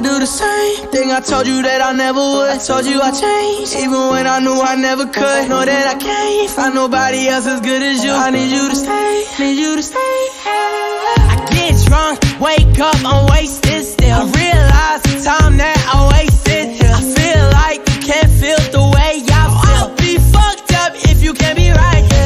do the same thing I told you that I never would. I told you I changed, even when I knew I never could. Know that I can't find nobody else as good as you. I need you to stay, need you to stay. I get drunk, wake up, I'm wasted still. I realize the time that I wasted here. I feel like you can't feel the way I feel. I'll be fucked up if you can't be right here.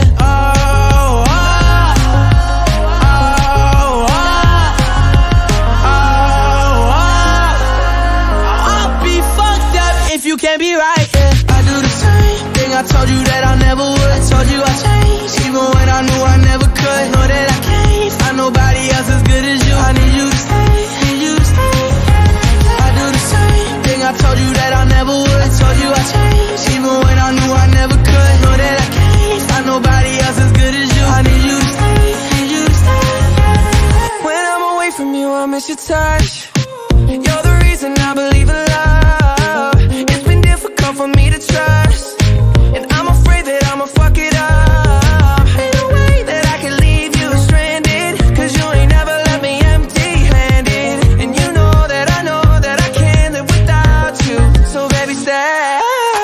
You can't be right, yeah. I do the same thing I told you that I never would. I told you I changed, even when I knew I never could. Know that I can't find nobody else as good as you. I need you to stay, need you to stay. I do the same thing I told you that I never would. I told you I changed, even when I knew I never could. Know that I can't find nobody else as good as you. I need you to stay, need you to stay. When I'm away from you, I miss your touch. You're the reason I believe in love. For me to trust, and I'm afraid that I'ma fuck it up. Ain't no way that I can leave you stranded, cause you ain't never left me empty-handed. And you know that I can't live without you. So baby, stay.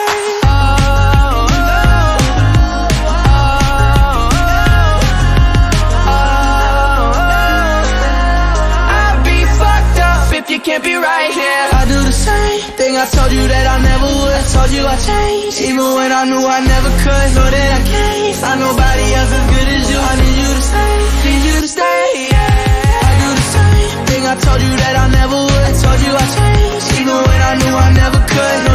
I'd be fucked up if you can't be right here. I do the same thing I told you that I never would. I told you I changed, even when I knew I never could. Know that I can't find nobody else as good as you. I need you to stay, need you to stay, yeah. I do the same thing I told you that I never would. I told you I changed, even when I knew I never could.